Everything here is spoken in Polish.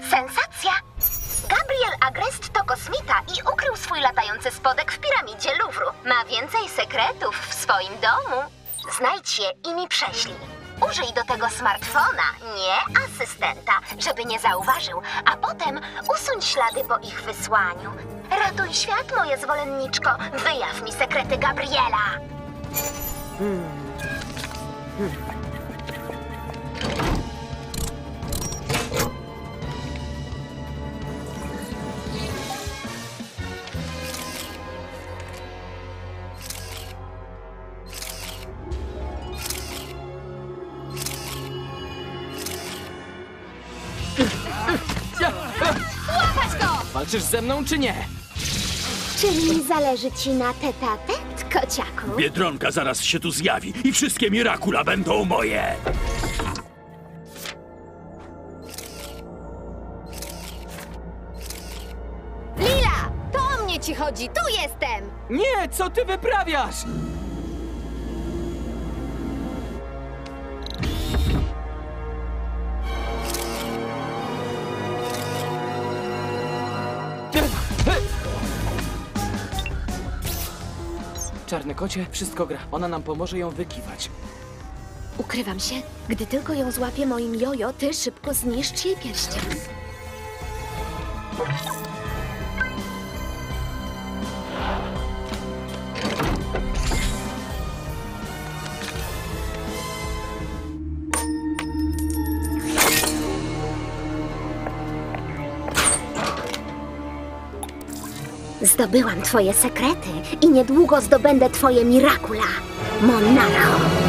Sensacja! Gabriel Agrest to kosmita i ukrył swój latający spodek w piramidzie Luwru. Ma więcej sekretów w swoim domu. Znajdź je i mi prześlij. Użyj do tego smartfona, nie asystenta, żeby nie zauważył, a potem usuń ślady po ich wysłaniu. Ratuj świat, moja zwolenniczko. Wyjaw mi sekrety Gabriela. Łapać go! Walczysz ze mną, czy nie? Czyli zależy ci na tete-a-tete, kociaku? Biedronka zaraz się tu zjawi i wszystkie Mirakula będą moje. Lila! To o mnie ci chodzi, tu jestem! Nie, co ty wyprawiasz? Czarny kocie, wszystko gra. Ona nam pomoże ją wykiwać. Ukrywam się. Gdy tylko ją złapię moim jojo, ty szybko zniszcz jej pierścień. Zdobyłam twoje sekrety i niedługo zdobędę twoje Mirakula, Monarcho.